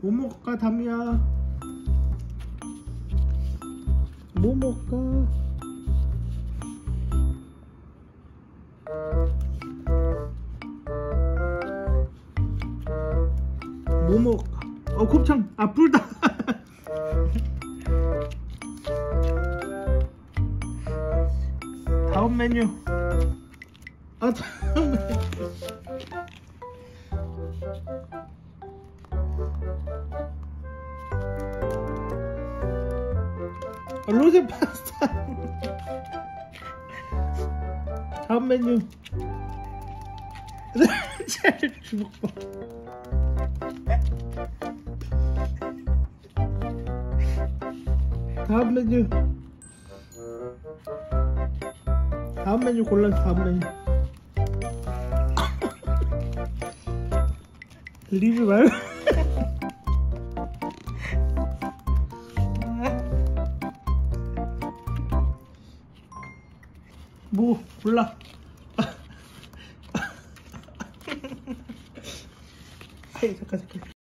뭐 먹을까 담이야? 뭐 먹을까? 뭐 먹을까? 곱창! 아 불닭! 다음 메뉴. 다음 메뉴. 로제 파스타. 다음 메뉴. 주먹밥. 다음 메뉴. 다음 메뉴 골라. 다음 메뉴. 리뷰 말고. 뭐 골라. 아이 잠깐